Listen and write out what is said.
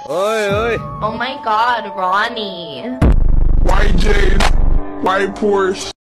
Oi, oi. Oh my god, Ronnie. White J's, white Porsche.